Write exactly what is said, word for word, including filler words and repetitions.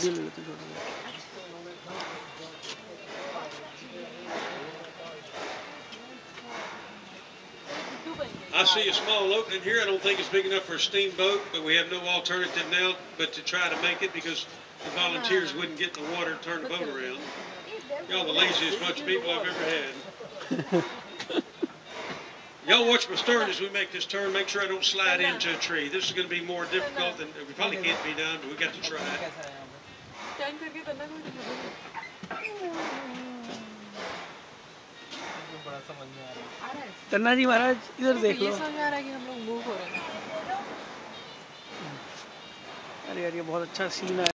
Video ले लेते छोटा। I see a small opening here. I don't think it's big enough for a steamboat, but we have no alternative now but to try to make it because the volunteers wouldn't get in the water and turn the boat around. Y'all the laziest bunch of people I've ever had. Y'all watch my stern as we make this turn. Make sure I don't slide into a tree. This is going to be more difficult than we probably can't be done, but we got to try. तन्ना जी महाराज इधर देख लो। ये समझ आ रहा है कि हम लोग move हो रहे हैं। अरे यार ये बहुत अच्छा सीन है।